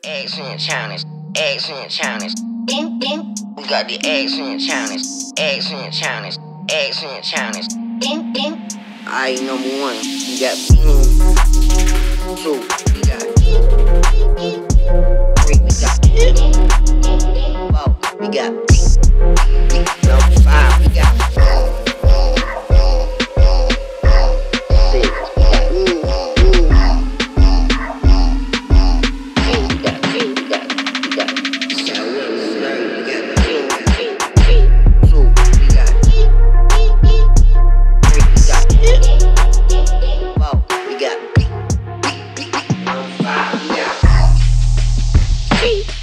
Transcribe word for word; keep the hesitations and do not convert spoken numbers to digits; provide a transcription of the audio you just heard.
accent challenge, accent challenge. We got the accent challenge, accent challenge, accent challenge. Alright, number one, we got boom. Two, we got three, we got four, we got number five, we got Beat.